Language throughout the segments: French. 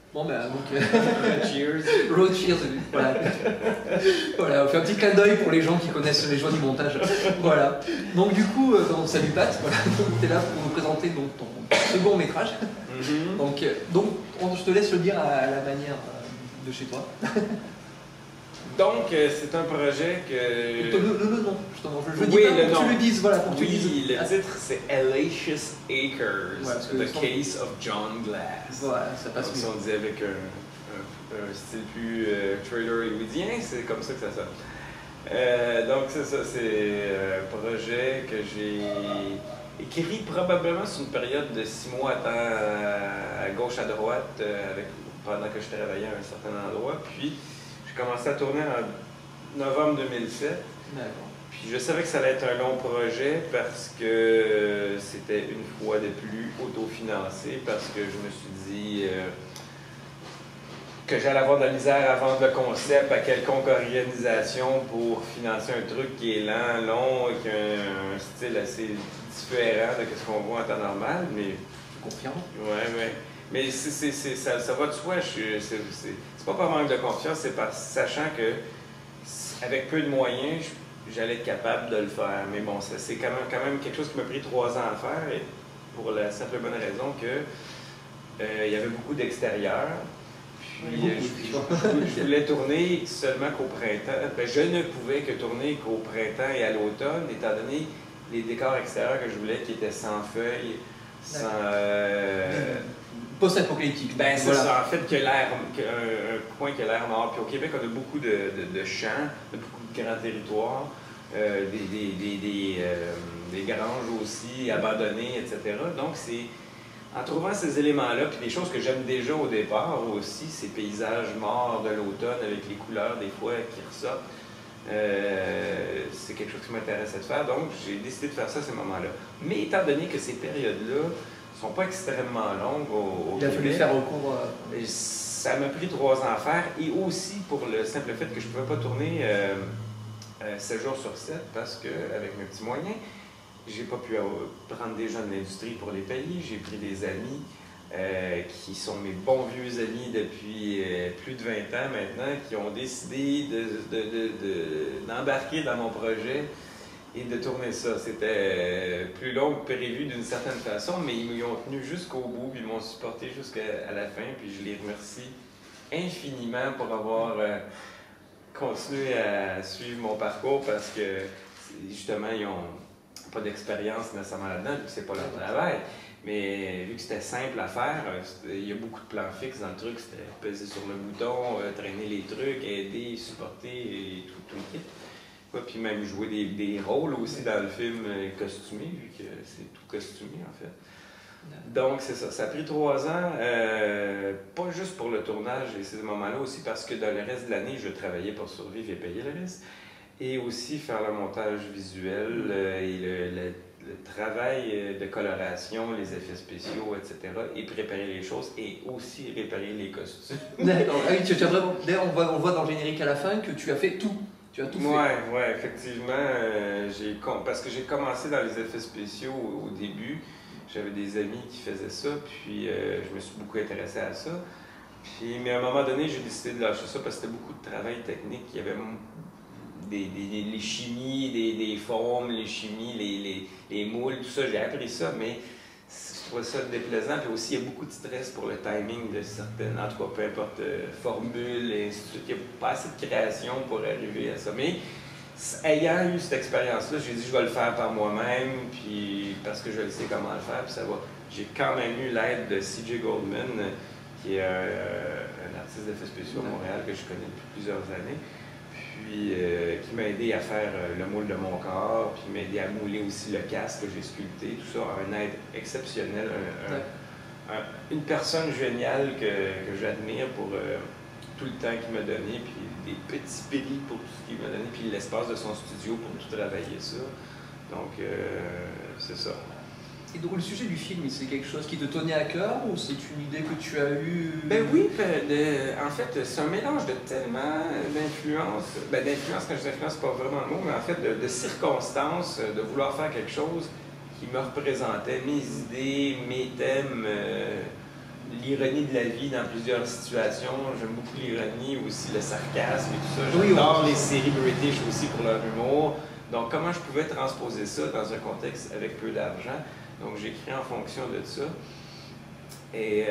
Bon, ben, donc. Cheers. Road Cheers, voilà. Voilà, on fait un petit clin d'œil pour les gens qui connaissent les joies du montage. Voilà. Donc, du coup, salut Pat, voilà. Tu es là pour nous présenter donc, ton second métrage. Donc, je te laisse le dire à la manière de chez toi. Donc, c'est un projet que... Le nom, justement. Je dis oui, pas le pour nom. que tu le dises, voilà. Pour que Oui, tu dises. le titre, c'est Hellacious Acres, Ouais, The Case of John Glass. Voilà, ça passe Donc, mieux. si on disait avec un style plus trailer hollywoodien, c'est comme ça que ça sonne. Donc, c'est ça, c'est un projet que j'ai écrit probablement sur une période de 6 mois à gauche, à droite, pendant que je travaillais à un certain endroit. Puis, j'ai commencé à tourner en novembre 2007. D'accord. Puis, je savais que ça allait être un long projet parce que c'était une fois de plus autofinancé, parce que je me suis dit que j'allais avoir de la misère à vendre le concept à quelconque organisation pour financer un truc qui est lent, long, et qui a un style assez différent de ce qu'on voit en temps normal, mais... Confiant. Ouais. Mais ça va de soi, c'est pas par manque de confiance, c'est par sachant que avec peu de moyens, j'allais être capable de le faire. Mais bon, c'est quand même quelque chose qui m'a pris 3 ans à faire, et pour la simple et bonne raison que il y avait beaucoup d'extérieur. Puis je voulais tourner seulement qu'au printemps. Ben, je ne pouvais que tourner qu'au printemps et à l'automne, étant donné les décors extérieurs que je voulais qui étaient sans feuilles, sans... Post-apocalyptique. Ben, c'est voilà. ça, en fait, un coin qui a l'air mort. Puis au Québec, on a beaucoup de champs, beaucoup de grands territoires, des granges aussi abandonnées, etc. Donc, c'est en trouvant ces éléments-là, puis des choses que j'aime déjà au départ aussi, ces paysages morts de l'automne avec les couleurs des fois qui ressortent, c'est quelque chose qui m'intéressait de faire. Donc, j'ai décidé de faire ça à ce moment-là. Mais étant donné que ces périodes-là ne sont pas extrêmement longues au Il a fallu Québec, faire recours. ça m'a pris 3 ans à faire, et aussi pour le simple fait que je ne pouvais pas tourner 7 jours sur 7 parce qu'avec mes petits moyens, j'ai pas pu prendre des gens de l'industrie pour les payer. J'ai pris des amis qui sont mes bons vieux amis depuis plus de 20 ans maintenant, qui ont décidé d'embarquer dans mon projet et de tourner ça. C'était plus long que prévu d'une certaine façon, mais ils m'y ont tenu jusqu'au bout, puis ils m'ont supporté jusqu'à la fin, puis je les remercie infiniment pour avoir continué à suivre mon parcours, parce que justement, ils n'ont pas d'expérience nécessairement là-dedans, vu que c'est pas leur travail. Mais vu que c'était simple à faire, il y a beaucoup de plans fixes dans le truc. C'était peser sur le bouton, traîner les trucs, aider, supporter et tout le kit. Ouais, puis même jouer des rôles aussi dans le film costumé, vu que c'est tout costumé en fait. Donc c'est ça, ça a pris 3 ans, pas juste pour le tournage et ces moments-là, aussi parce que dans le reste de l'année, je travaillais pour survivre et payer le reste. Et aussi faire le montage visuel et le travail de coloration, les effets spéciaux, etc. Et préparer les choses et aussi réparer les costumes. D'accord. Ah oui, tu as vraiment. D'ailleurs, on voit dans le générique à la fin que tu as fait tout. Tu as tout fait. Oui, effectivement. Parce que j'ai commencé dans les effets spéciaux au début. J'avais des amis qui faisaient ça, puis je me suis beaucoup intéressé à ça. Mais à un moment donné, j'ai décidé de lâcher ça parce que c'était beaucoup de travail technique. Il y avait les chimies, des formes, les chimies, les moules, tout ça. J'ai appris ça, mais je trouvais ça déplaisant. Puis aussi, il y a beaucoup de stress pour le timing de certaines, en tout cas, peu importe, formules, et ainsi de suite. Il n'y a pas assez de création pour arriver à ça. Mais ayant eu cette expérience-là, j'ai dit je vais le faire par moi-même, puis parce que je le sais comment le faire, puis ça va. J'ai quand même eu l'aide de C.J. Goldman, qui est un artiste d'effets spéciaux à Montréal que je connais depuis plusieurs années. Puis qui m'a aidé à faire le moule de mon corps, puis m'a aidé à mouler aussi le casque que j'ai sculpté, tout ça, une aide exceptionnelle, une personne géniale que j'admire pour tout le temps qu'il m'a donné, puis des petits prix pour tout ce qu'il m'a donné, puis l'espace de son studio pour tout travailler ça. Donc, c'est ça. Et donc le sujet du film, c'est quelque chose qui te tenait à cœur ou c'est une idée que tu as eue? Ben oui, en fait, c'est un mélange de tellement d'influences. Ben d'influence, quand je dis influence, c'est pas vraiment le mot, mais en fait de circonstances, de vouloir faire quelque chose qui me représentait, mes idées, mes thèmes, l'ironie de la vie dans plusieurs situations. J'aime beaucoup l'ironie, aussi le sarcasme et tout ça. Oui, J'adore les séries British aussi pour leur humour. Donc, comment je pouvais transposer ça dans un contexte avec peu d'argent? Donc, j'écris en fonction de ça. Et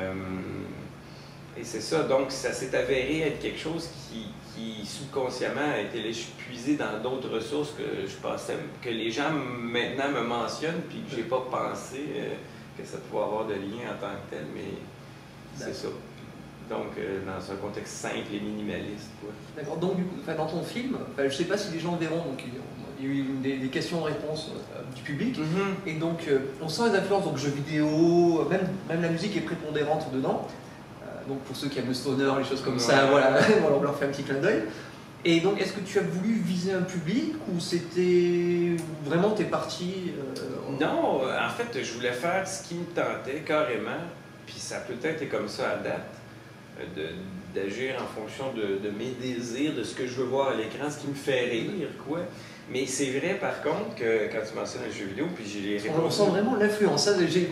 c'est ça. Donc, ça s'est avéré être quelque chose qui subconsciemment a été puisé dans d'autres ressources que je pensais, que les gens maintenant me mentionnent, puis que j'ai pas pensé que ça pouvait avoir de lien en tant que tel, mais c'est ça. Donc, dans un contexte simple et minimaliste, quoi. D'accord. Donc, du coup, dans ton film, je ne sais pas si les gens verront, donc il y a eu des questions-réponses du public, et donc on sent les influences, donc jeux vidéo, même la musique est prépondérante dedans. Donc pour ceux qui aiment le stoner, les choses comme ça, voilà, on leur fait un petit clin d'œil. Et donc, est-ce que tu as voulu viser un public ou c'était vraiment t'es parti Non, en fait, je voulais faire ce qui me tentait carrément, puis ça a peut-être été comme ça à date, d'agir en fonction de mes désirs, de ce que je veux voir à l'écran, ce qui me fait rire, quoi. Mais c'est vrai, par contre, que quand tu mentionnes les jeux vidéo, puis j'ai répondu... On sent vraiment l'influence.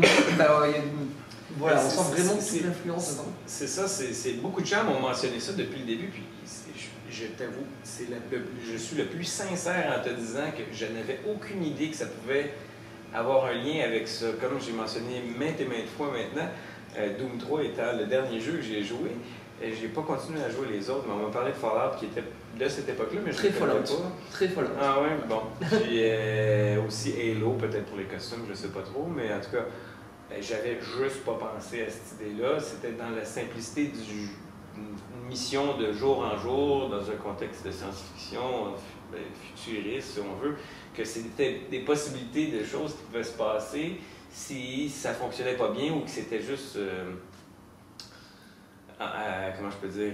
Voilà, on sent vraiment toute l'influence dedans. C'est ça, beaucoup de gens m'ont mentionné ça depuis le début, puis je t'avoue, je suis le plus sincère en te disant que je n'avais aucune idée que ça pouvait avoir un lien avec ça. Comme j'ai mentionné maintes et maintes fois maintenant, Doom 3 étant le dernier jeu que j'ai joué, j'ai pas continué à jouer les autres, mais on m'a parlé de Fallout qui était de cette époque-là, mais je ne connais pas. Très Fallout. Ah ouais, bon. Puis aussi Halo, peut-être pour les costumes, je sais pas trop, mais en tout cas, j'avais juste pas pensé à cette idée-là. C'était dans la simplicité d'une mission de jour en jour, dans un contexte de science-fiction futuriste, si on veut, que c'était des possibilités de choses qui pouvaient se passer si ça fonctionnait pas bien ou que c'était juste, comment je peux dire,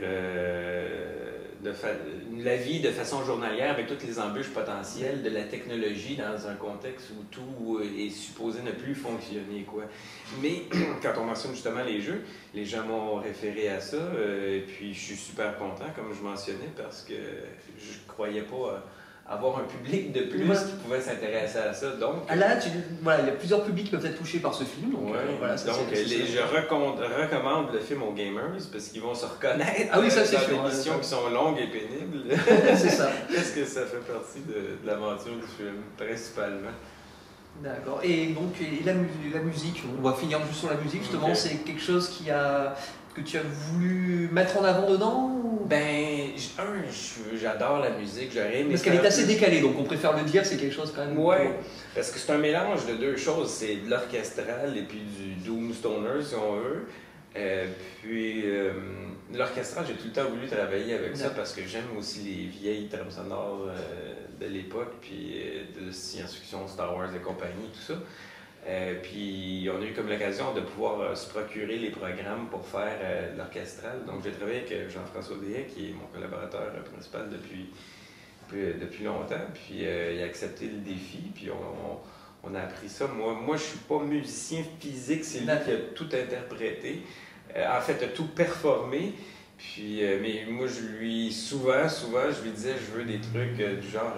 la vie de façon journalière avec toutes les embûches potentielles de la technologie dans un contexte où tout est supposé ne plus fonctionner, quoi. Mais quand on mentionne justement les jeux, les gens m'ont référé à ça, et puis je suis super content, comme je mentionnais, parce que je croyais pas avoir un public de plus qui pouvait s'intéresser à ça. Donc, là, voilà, il y a plusieurs publics qui peuvent être touchés par ce film. Donc, voilà, je recommande le film aux gamers parce qu'ils vont se reconnaître ça, c'est dans sûr, des missions qui sont longues et pénibles. C'est ça. Est-ce que ça fait partie de l'aventure du film, principalement? D'accord. Et donc, la musique, on va finir juste sur la musique, justement, c'est quelque chose que tu as voulu mettre en avant dedans ou... Ben, j'adore la musique, j'aurais aimé. Parce qu'elle est assez décalée, donc on préfère le dire, c'est quelque chose quand même. Ouais, parce que c'est un mélange de deux choses, c'est de l'orchestral et puis du doom stoner, si on veut. Puis l'orchestral, j'ai tout le temps voulu travailler avec ça parce que j'aime aussi les vieilles trames sonores de l'époque, puis de science-fiction, Star Wars et compagnie, tout ça. Puis on a eu comme l'occasion de pouvoir se procurer les programmes pour faire l'orchestral. Donc j'ai travaillé avec Jean-François Dehaye, qui est mon collaborateur principal depuis longtemps. Puis il a accepté le défi, puis on a appris ça. Moi je suis pas musicien physique, c'est lui qui a tout interprété. En fait, a tout performé. Puis, mais moi, souvent, je lui disais, je veux des trucs du genre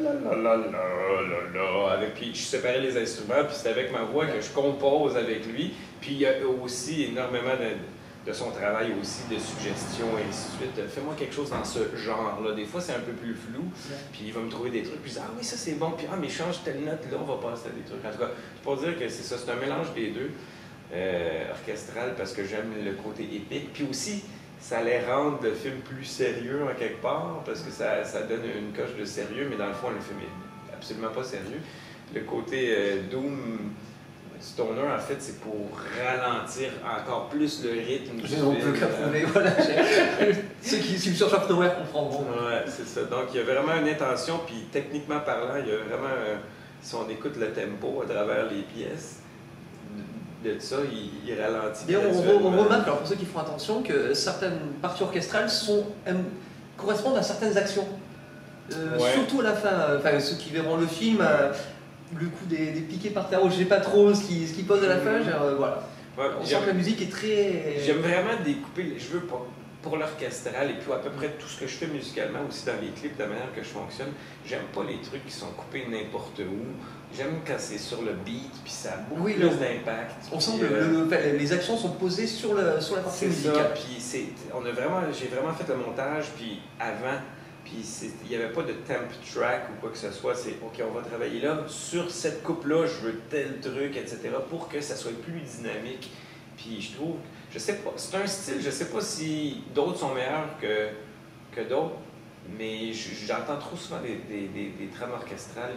puis je séparais les instruments, puis c'est avec ma voix que je compose avec lui. Puis il y a aussi énormément de son travail aussi, de suggestions et ainsi de suite. Fais-moi quelque chose dans ce genre-là. Des fois, c'est un peu plus flou, puis il va me trouver des trucs, puis ah oui, ça c'est bon, puis mais change telle note, là, on va passer à des trucs. En tout cas, pour dire que c'est ça, c'est un mélange des deux, orchestral, parce que j'aime le côté épique, puis aussi, ça allait rendre le film plus sérieux en quelque part, parce que ça donne une coche de sérieux, mais dans le fond, le film est absolument pas sérieux. Le côté Doom Stoner, en fait, c'est pour ralentir encore plus le rythme du film. On peut qu'approuver, voilà. Ceux qui suivent sur Software comprendront. Ouais, c'est ça. Donc, il y a vraiment une intention, puis techniquement parlant, il y a vraiment, si on écoute le tempo à travers les pièces, de ça, il ralentit. On remarque, alors pour ceux qui font attention, que certaines parties orchestrales correspondent à certaines actions. Surtout à la fin, ceux qui verront le film, le coup des piquets par terre, je ne sais pas trop ce qui pose à la fin, voilà. Ouais, on sent que la musique est très... J'aime vraiment découper, je veux pas pour l'orchestral et puis à peu près tout ce que je fais musicalement aussi dans les clips, de la manière que je fonctionne, j'aime pas les trucs qui sont coupés n'importe où. J'aime quand c'est sur le beat puis ça a beaucoup plus d'impact. On sent que les actions sont posées sur la partie musicale. Puis j'ai vraiment fait le montage puis avant. Puis il n'y avait pas de temp track ou quoi que ce soit. C'est OK, on va travailler là. Sur cette coupe-là, je veux tel truc, etc. pour que ça soit plus dynamique. Puis je trouve, je sais pas, c'est un style, je sais pas si d'autres sont meilleurs que d'autres, mais j'entends trop souvent des trames orchestrales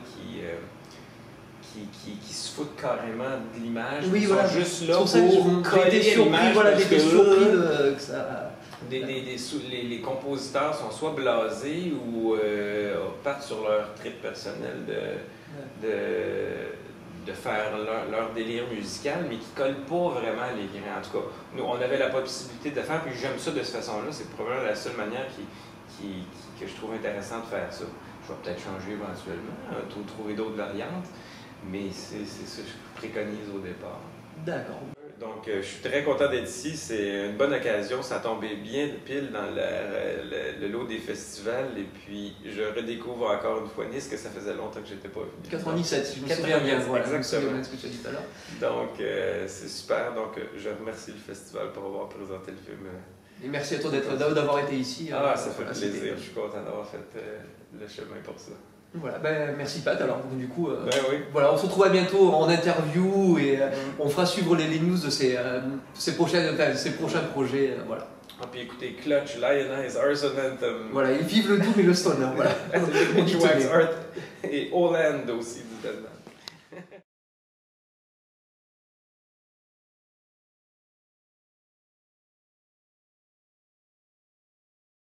qui se foutent carrément de l'image. Oui, ils voilà. sont juste là pour coller l'image. Voilà, des surpris que ça... Les compositeurs sont soit blasés ou partent sur leur trip personnel de faire leur délire musical, mais qui ne collent pas vraiment les grains. En tout cas, nous, on avait la possibilité de faire, puis j'aime ça de cette façon-là. C'est probablement la seule manière que je trouve intéressant de faire ça. Je vais peut-être changer éventuellement, trouver d'autres variantes, mais c'est ça que je préconise au départ. D'accord. Donc, je suis très content d'être ici. C'est une bonne occasion. Ça tombait bien pile dans le lot des festivals. Et puis, je redécouvre encore une fois Nice, que ça faisait longtemps que je n'étais pas venu. 97, si je me souviens bien. Voilà, exactement. Ce que tu as dit tout à l'heure. Donc, c'est super. Donc, je remercie le festival pour avoir présenté le film. Et merci à toi d'avoir été ici. Ça fait plaisir. Je suis content d'avoir fait le chemin pour ça. Voilà, merci Pat. Alors du coup, oui. voilà, on se retrouve à bientôt en interview et on fera suivre les news de ces prochains projets. Voilà. Puis écoutez, Clutch, Lionize, Arson Anthem. Voilà, et vive le doom et le stoner. Voilà. Et Wax Art et Holland aussi du Danemark.